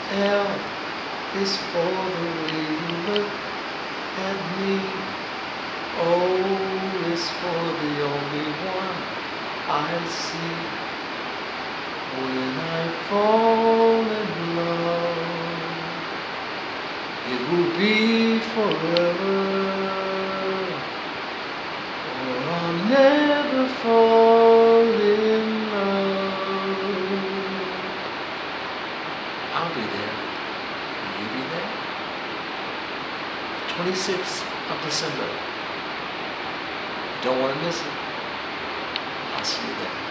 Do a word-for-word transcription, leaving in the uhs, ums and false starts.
L is for the way you look at me. O is for the only one I see. When I fall in love, it will be forever, or I'll never fall in love. I'll be there. Will you be there? twenty-sixth of December. Don't want to miss it. I'll see you there.